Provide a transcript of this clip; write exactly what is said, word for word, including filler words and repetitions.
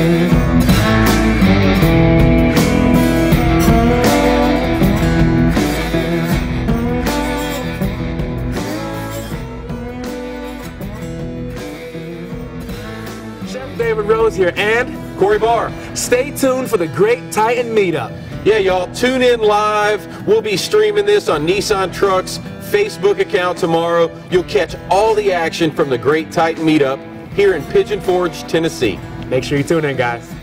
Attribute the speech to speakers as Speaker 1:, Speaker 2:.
Speaker 1: David Rose here and
Speaker 2: Cory Bahr.
Speaker 1: Stay tuned for the Great Titan meetup.
Speaker 2: Yeah, y'all, tune in live. We'll be streaming this on Nissan Truck's Facebook account tomorrow. You'll catch all the action from the Great Titan meetup here in Pigeon Forge, Tennessee.
Speaker 1: Make sure you tune in, guys.